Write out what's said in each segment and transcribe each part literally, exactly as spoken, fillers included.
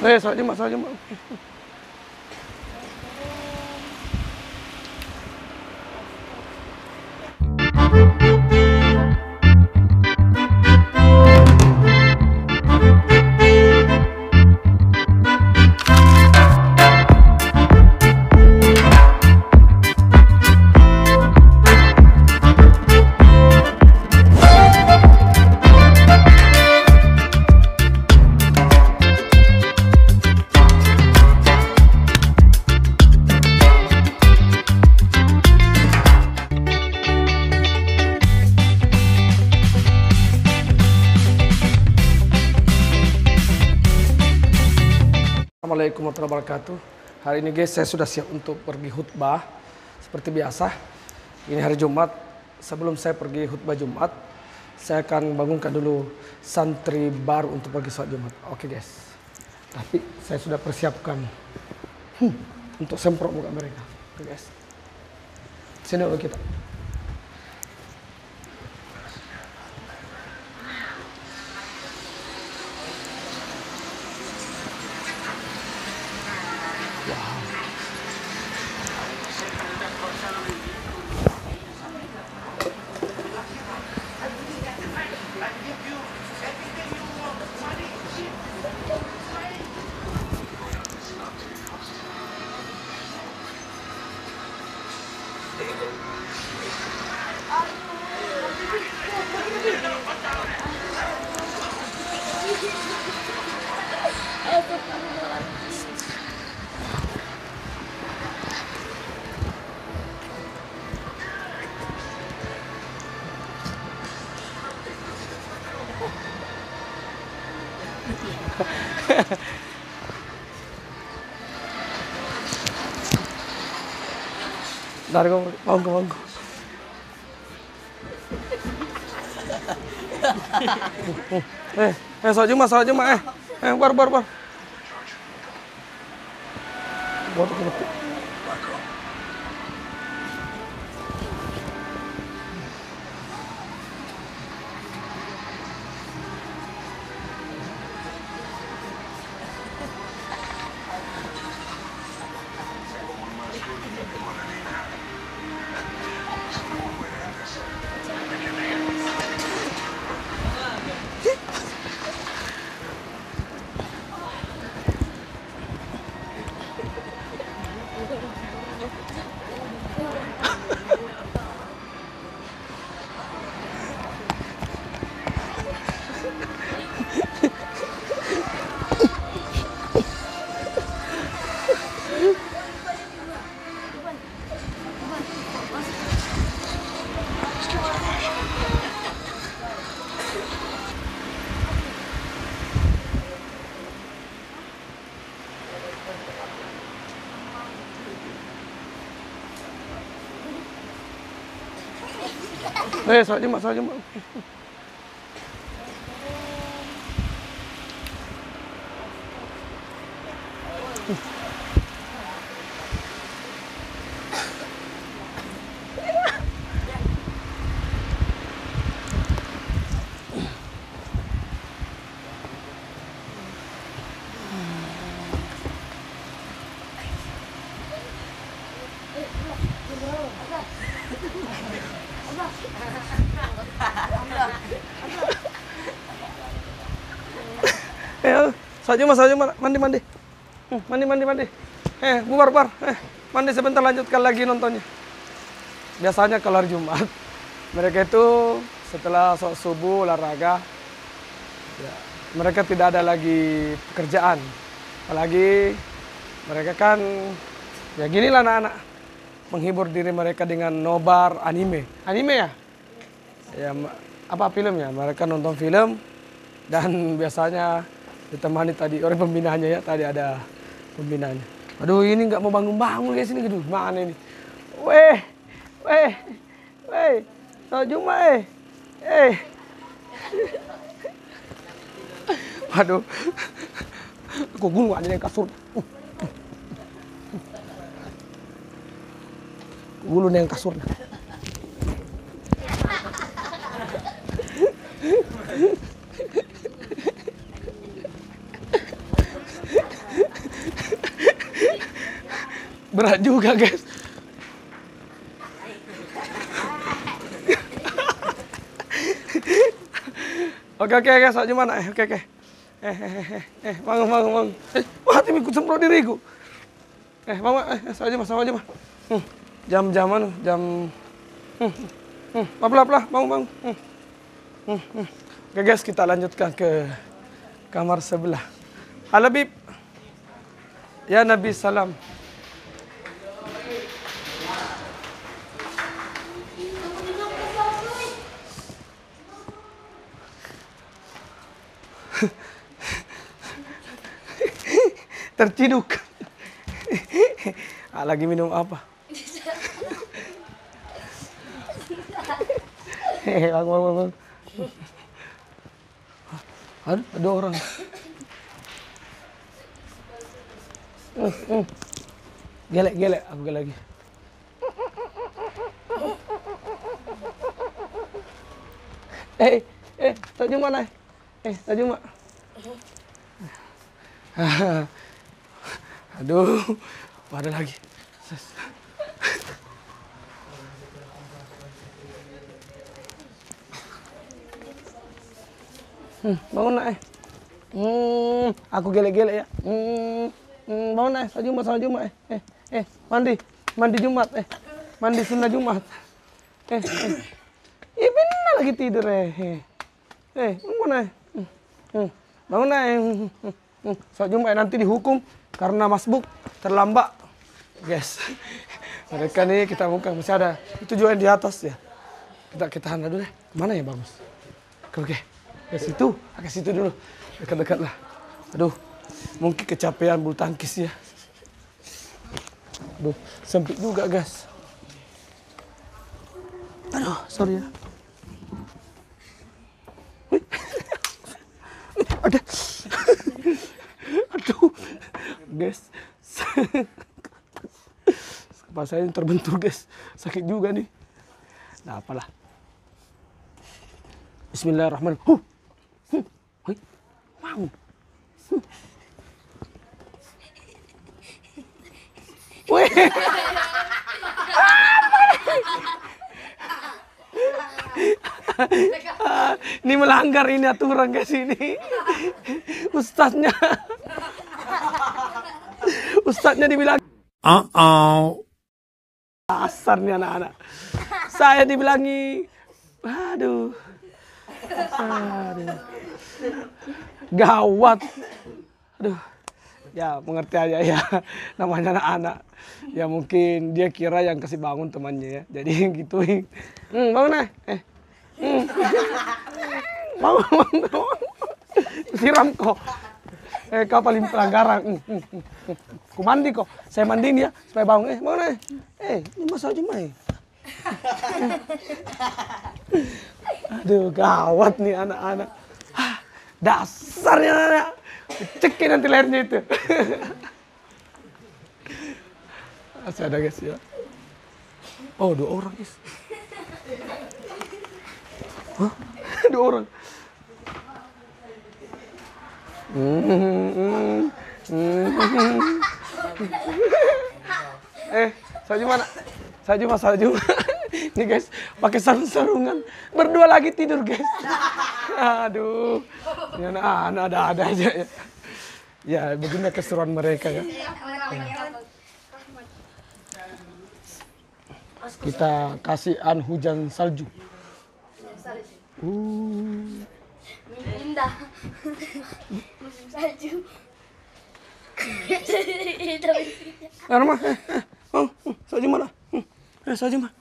Eh, sholat Jumat, sholat Jumat. Assalamualaikum warahmatullahi wabarakatuh. Hari ini guys, saya sudah siap untuk pergi khutbah seperti biasa. Ini hari Jumat. Sebelum saya pergi khutbah Jumat, saya akan bangunkan dulu santri baru untuk pergi sholat Jumat. Oke guys. Tapi saya sudah persiapkan hmm, untuk semprot muka mereka. Oke guys. Sini dulu kita. Dari kau, manggu, manggu. eh, eh, sholat Jumat, sholat Jumat, eh, eh, bar, bar, bar. Buat aku. Eh, sholat Jumat, sholat Jumat. Eh, sholat Jumat, sholat Jumat, mandi, mandi, hmm, mandi, mandi, mandi. Eh, bubar, bubar. Eh, mandi sebentar, lanjutkan lagi nontonnya. Biasanya kalau hari Jumat, mereka itu setelah sholat subuh, olahraga, ya, mereka tidak ada lagi pekerjaan. Apalagi mereka kan, ya ginilah anak-anak, menghibur diri mereka dengan nobar anime. Anime ya? Ya, apa filmnya? Mereka nonton film dan biasanya ditemani tadi oleh pembinaannya ya, tadi ada pembinaannya. Aduh, ini nggak mau bangun-bangun guys, ini gitu. Mana ini? Weh, weh, weh, sholat Jumat eh, eh. Waduh, aku gulung aja yang kasur. Gulung yang kasurnya. Berat juga, guys. Oke, oke, guys. Soal gimana? Eh, oke, oke. Eh, eh, eh, eh, eh, bangun, bangun, bangun. Eh, wah, tim ikut semprot diriku. Eh, mama, eh, soal aja, mas, soal aja, mas. Hmm, jam-jam anu, jam... Hmm, hmm, pelan-pelan, bangun, bangun. Hmm, hmm, hmm. Oke, guys, kita lanjutkan ke kamar sebelah. Halo, Bib. Ya, Nabi salam. Terciduk. Ah, lagi minum apa? Hehehe, bang, bang, bang. Ada, ada orang. Uh, uh. Gelek, gelek, aku gelek lagi. Eh, eh, tak jumpa nih. Eh, tak jumpa. Aduh, ada lagi. Hmm, bangun nak eh. Hmm, aku gelek-gelek ya. Hmm, hmm, bangun nak eh. Salat Jumat, salat Jumat eh. Eh, eh, mandi, mandi Jumat eh. Mandi sunnah Jumat. Eh, eh. Ya benar lagi tidur eh. Eh, eh bangun nak eh. Hmm, hmm, bangun nak eh. Hmm, hmm, hmm. Salat Jumat eh. Nanti dihukum karena masbuk terlambat. Guys, mereka nih kita buka masih ada. Itu juga yang di atas ya. Kita kita handle dulu deh. Mana ya bagus? Oke, oke. Ke situ, ke situ dulu. Dekat-dekat lah. Aduh, mungkin kecapean bulu tangkis ya. Aduh, sempit juga, guys. Aduh, sorry ya. Wih. Ada. Aduh, guys. Kepala saya terbentur, guys. Sakit juga nih. Nah, apalah. Bismillahirrahmanirrahim. Huh. Huh. Huh. Wow. Huh. Wih. Ini melanggar ini aturan, guys, ini. Ustaznya. Ustaznya dibilang uh-oh. Asar nih anak-anak. Saya dibilangi, aduh, aduh, gawat, aduh, ya mengerti aja ya, namanya anak-anak, ya mungkin dia kira yang kasih bangun temannya ya, jadi gituin, hmm, bangun eh, eh, hmm. bangun, bangun, bangun, siram kok. Eh, kau paling pelanggaran. Hmm, hmm, hmm. Ku mandi kok. Saya mandiin ya supaya bangun. Eh, bangun eh. Eh, ini masa cuma eh. Aduh, gawat nih anak-anak. Dasarnya anak. Cekin nanti lehernya itu. Masih ada, guys ya. Oh, dua orang, guys. Hah? Dua orang. Hmm, hmm, hmm. Eh, salju mana? Salju mas, salju. Nih guys, pakai sarung-sarungan. Berdua lagi tidur, guys. Aduh, ini anak-anak ada-ada aja ya. Ya, begini keseruan mereka ya. Kita kasihan hujan salju. Uh. Indah. Musim salju. Mana mah? Eh, eh, oh, salju mana? Eh, salju mah.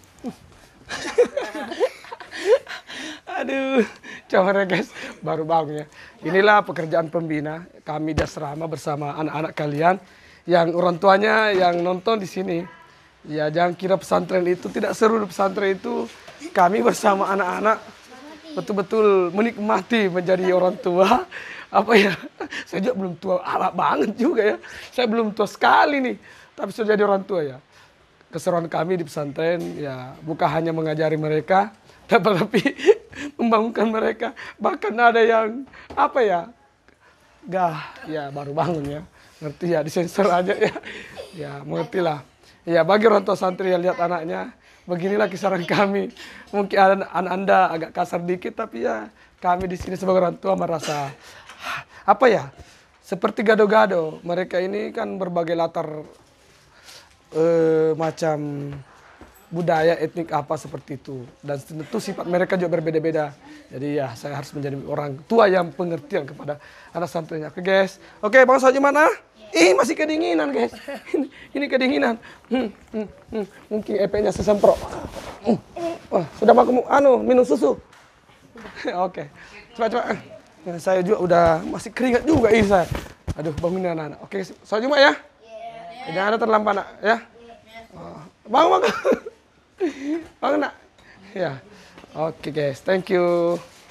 Aduh, coba ya guys, baru bangun ya. Inilah pekerjaan pembina kami di asrama bersama anak-anak kalian yang orang tuanya yang nonton di sini. Ya, jangan kira pesantren itu tidak seru. Pesantren itu kami bersama anak-anak betul-betul menikmati menjadi orang tua. Apa ya, saya juga belum tua amat banget juga ya. Saya belum tua sekali nih, tapi sudah jadi orang tua ya. Keseruan kami di pesantren ya bukan hanya mengajari mereka, tapi membangunkan mereka. Bahkan ada yang apa ya, gah ya baru bangun ya. Ngerti ya, disensor aja ya. Ya, mengerti lah. Ya, bagi orang tua santri yang lihat anaknya, beginilah kisaran kami. Mungkin anak Anda agak kasar dikit, tapi ya kami di sini sebagai orang tua merasa apa ya? Seperti gado-gado. Mereka ini kan berbagai latar eh, macam budaya etnik apa seperti itu, dan tentu sifat mereka juga berbeda-beda. Jadi ya saya harus menjadi orang tua yang pengertian kepada anak santrinya. Oke guys, oke Bang Soji mana? Ih masih kedinginan guys, ini, ini kedinginan. Hmm, hmm, hmm. Mungkin E P-nya sesemprot. Hmm. Wah, sudah mau anu minum susu? Oke, coba coba. Nah, saya juga udah masih keringat juga ini saya. Aduh bangunin anak-anak. Oke, Soji mak ya? Jangan ada terlambat nak ya. Oh, bang bang. Bang nak. Ya. Oke guys, thank you.